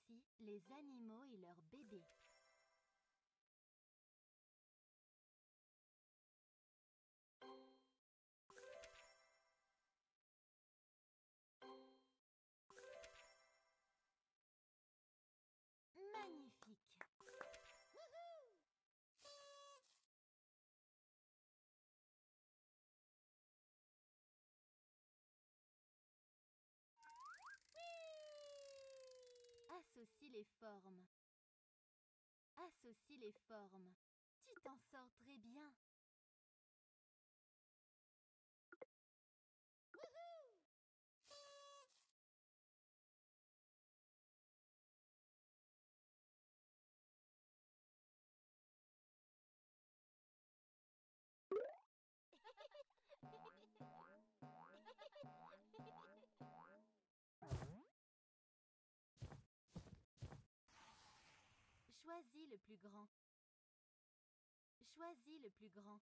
aussi les animaux et leurs bébés. Magnifique! Associe les formes. Associe les formes. Tu t'en sors très bien. Choisis le plus grand. Choisis le plus grand.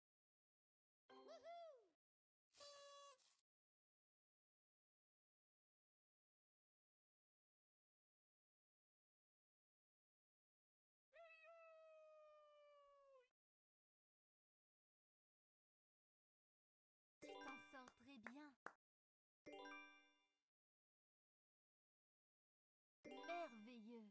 Tu t'en sors très bien. Merveilleux.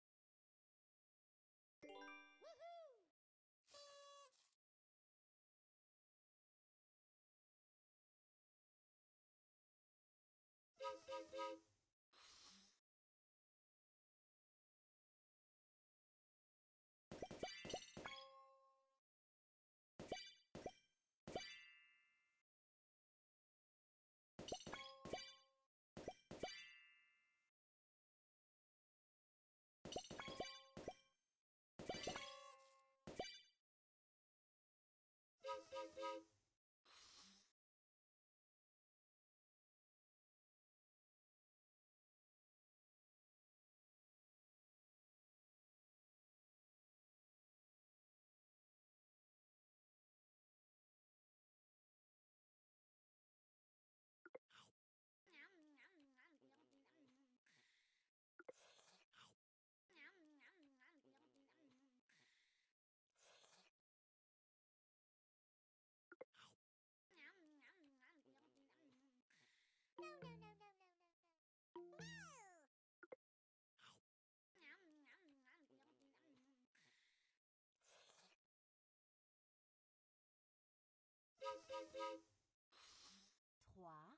Trois.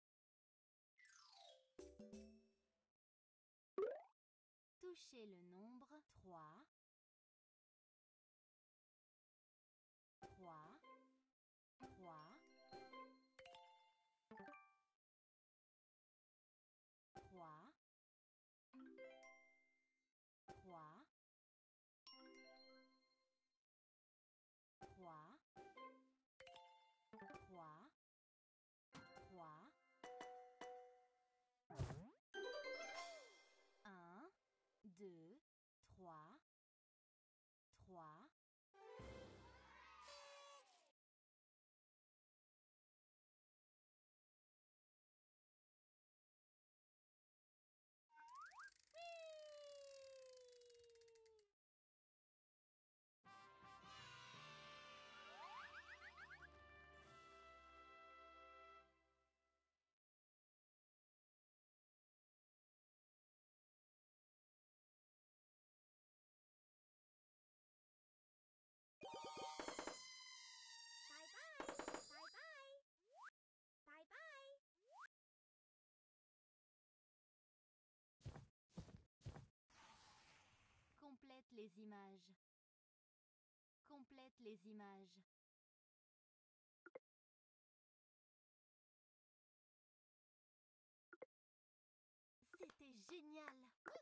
Touchez le nombre 3. 3. 3. 3. 3. 3. 3. 3. 1, 2, 3. 3. Complète les images. Complète les images. C'était génial!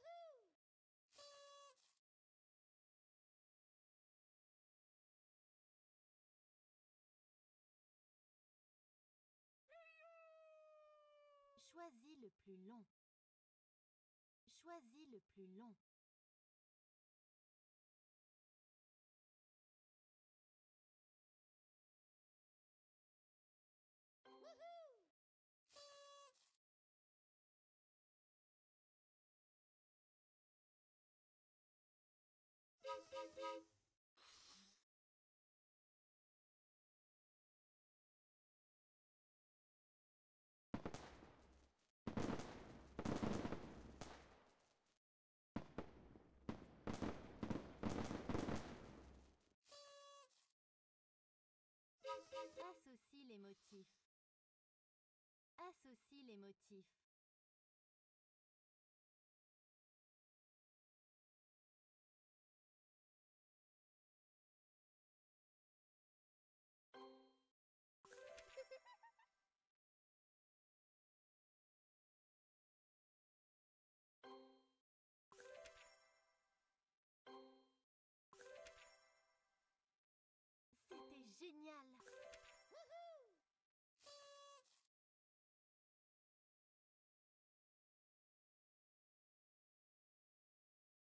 Choisis le plus long. Choisis le plus long. les motifs. Associe les motifs. C'était génial!